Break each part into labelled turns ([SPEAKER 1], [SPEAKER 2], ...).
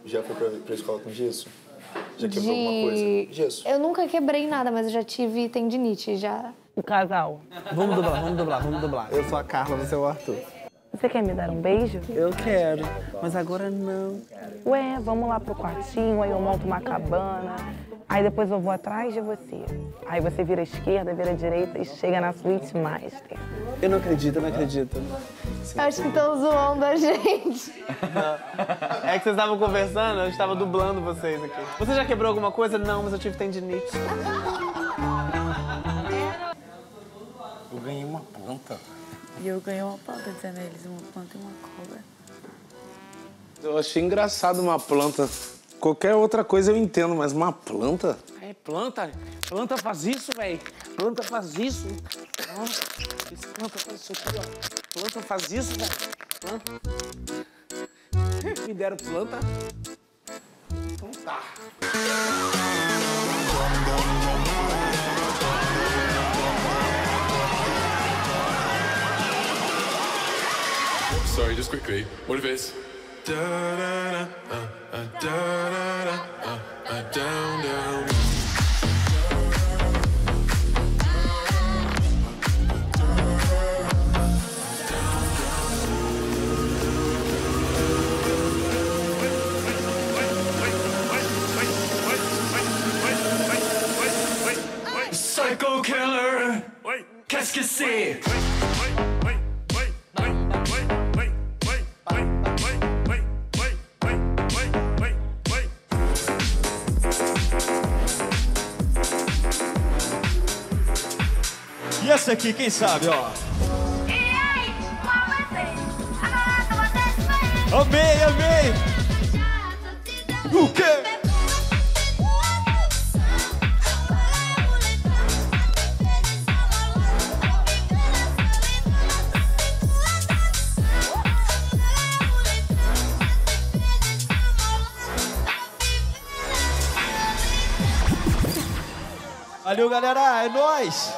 [SPEAKER 1] Já foi pra escola com gesso? Já quebrou alguma coisa? Gesso.
[SPEAKER 2] Eu nunca quebrei nada, mas eu já tive tendinite, já.
[SPEAKER 3] O casal.
[SPEAKER 4] Vamos dublar. Eu sou a Carla, você é o Arthur.
[SPEAKER 3] Você quer me dar um beijo?
[SPEAKER 4] Eu quero, mas agora não.
[SPEAKER 3] Ué, vamos lá pro quartinho, aí eu monto uma cabana. Aí depois eu vou atrás de você. Aí você vira à esquerda, vira à direita e chega na suíte master.
[SPEAKER 4] Eu não acredito.
[SPEAKER 2] Eu acho que estão zoando a gente.
[SPEAKER 4] É que vocês estavam conversando, eu estava dublando vocês aqui. Você já quebrou alguma coisa? Não, mas eu tive tendinite.
[SPEAKER 1] Eu ganhei uma planta.
[SPEAKER 5] E eu ganhei uma planta, dizendo a eles, uma planta e uma cobra.
[SPEAKER 6] Eu achei engraçado uma planta. Qualquer outra coisa eu entendo, mas uma planta?
[SPEAKER 4] É, planta faz isso, velho. Planta faz isso. Planta faz isso aqui, ó. Planta faz isso, velho. Me deram planta. Então tá.
[SPEAKER 7] Sorry, just quickly. What if it's da da da down down? Psycho killer, qu'est-ce que c'est?
[SPEAKER 8] E essa aqui, quem sabe, ó? Amei! O quê? Valeu, galera, é nóis!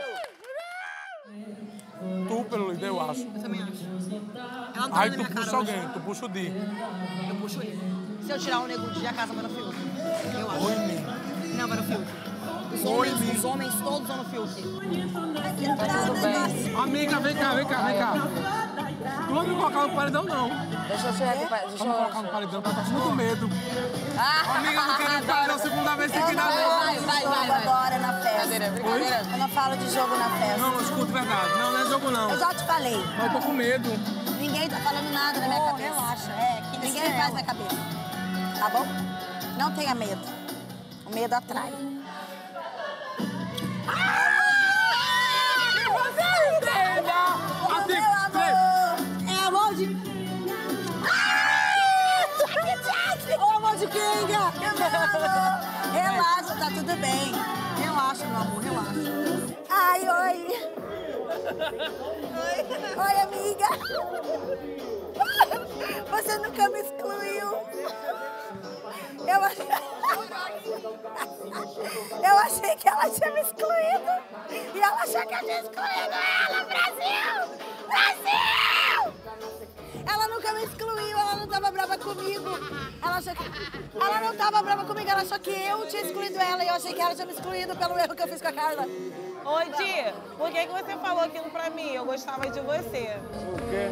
[SPEAKER 9] Tu, pelo líder, eu acho.
[SPEAKER 10] Eu também acho. Ela não tá
[SPEAKER 9] Aí
[SPEAKER 10] na
[SPEAKER 9] tu
[SPEAKER 10] minha
[SPEAKER 9] puxa
[SPEAKER 10] cara
[SPEAKER 9] alguém,
[SPEAKER 10] hoje.
[SPEAKER 9] tu puxa o Di.
[SPEAKER 10] Eu puxo ele. Se eu tirar o nego de a casa vai no filtro. Eu acho.
[SPEAKER 9] Oi, Mi.
[SPEAKER 10] Não, vai no filtro.
[SPEAKER 9] Oi, Mi.
[SPEAKER 10] Os homens todos vão no filtro.
[SPEAKER 5] Tá tudo bem.
[SPEAKER 9] Amiga, vem cá. Tu não me colocar no paredão, não.
[SPEAKER 5] Deixa eu chegar aqui.
[SPEAKER 9] Vamos colocar no paredão, que ela tá com muito medo.
[SPEAKER 5] Ah,
[SPEAKER 9] Amiga, eu não quero ir no paredão a segunda vez seguida, não.
[SPEAKER 5] Vai agora na festa.
[SPEAKER 10] Brincadeira.
[SPEAKER 5] Eu não falo de jogo na festa.
[SPEAKER 9] Não, escuta, verdade. Não é jogo, não.
[SPEAKER 5] Eu já te falei.
[SPEAKER 9] Mas eu tô com medo.
[SPEAKER 5] Ninguém tá falando nada na minha cabeça.
[SPEAKER 10] Relaxa. Que
[SPEAKER 5] Ninguém faz na cabeça. Tá bom? Não tenha medo. O medo atrai.
[SPEAKER 9] Que você entenda!
[SPEAKER 5] Meu amor! É amor de... Ô, amor de Kinga! Relaxa, tá tudo bem.
[SPEAKER 10] Relaxa, meu amor, relaxa.
[SPEAKER 5] Ai, oi. Oi, amiga. Você nunca me excluiu. Eu achei que ela tinha me excluído. E ela achou que eu tinha excluído ela. Brasil! Brasil! Ela nunca me excluiu, ela não tava brava comigo. Ela não tava brava comigo, ela achou que eu tinha excluído ela. E eu achei que ela tinha me excluído pelo erro que eu fiz com a Carla.
[SPEAKER 11] Oi, Di, por que você falou aquilo pra mim? Eu gostava de você.
[SPEAKER 6] Por quê?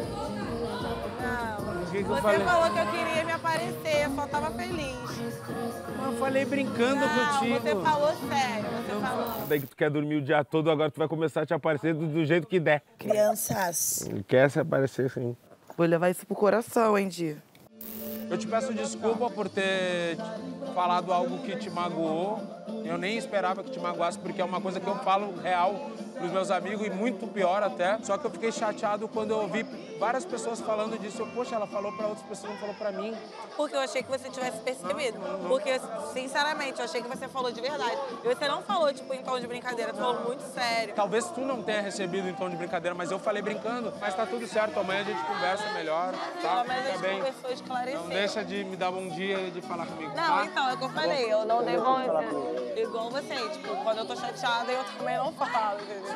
[SPEAKER 11] Não, você falou que eu queria me aparecer, eu só tava feliz.
[SPEAKER 6] Eu falei brincando contigo.
[SPEAKER 11] Você falou sério, você falou.
[SPEAKER 6] Daí que tu quer dormir o dia todo, agora tu vai começar a te aparecer do jeito que der.
[SPEAKER 5] Crianças.
[SPEAKER 6] Quer se aparecer, sim.
[SPEAKER 4] Vou levar isso pro coração, hein, Di?
[SPEAKER 9] Eu te peço desculpa por ter falado algo que te magoou. Eu nem esperava que te magoasse, porque é uma coisa que eu falo real pros meus amigos e muito pior até. Só que eu fiquei chateado quando eu ouvi várias pessoas falando disso. Eu, poxa, ela falou pra outras pessoas, não falou pra mim.
[SPEAKER 11] Porque eu achei que você tivesse percebido. Porque, sinceramente, eu achei que você falou de verdade. E você não falou, tipo, em tom de brincadeira, tu falou muito sério.
[SPEAKER 9] Talvez tu não tenha recebido em tom de brincadeira, mas eu falei brincando. Mas tá tudo certo, amanhã a gente conversa melhor, tá?
[SPEAKER 11] Mas a
[SPEAKER 9] Fica
[SPEAKER 11] gente
[SPEAKER 9] bem.
[SPEAKER 11] conversou, esclareceu.
[SPEAKER 9] Não deixa de me dar bom dia e de falar comigo,
[SPEAKER 11] Não,
[SPEAKER 9] tá?
[SPEAKER 11] então, é o que eu falei, eu não devo... Igual você, tipo, quando eu tô chateada, eu também não falo, entendeu?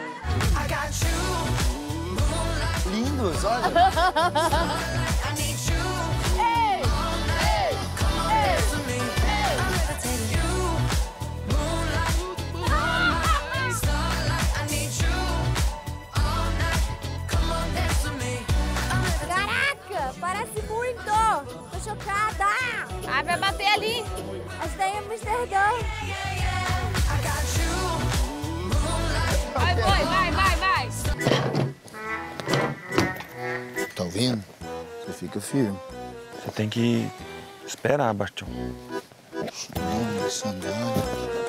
[SPEAKER 4] Lindos, olha.
[SPEAKER 5] Parece muito! Tô chocada!
[SPEAKER 2] Ai, vai bater ali!
[SPEAKER 5] Essa daí é Amsterdã!
[SPEAKER 2] Vai, vai!
[SPEAKER 12] Tá ouvindo? Você fica firme.
[SPEAKER 13] Você tem que esperar, Bastião.
[SPEAKER 12] Não, sandália.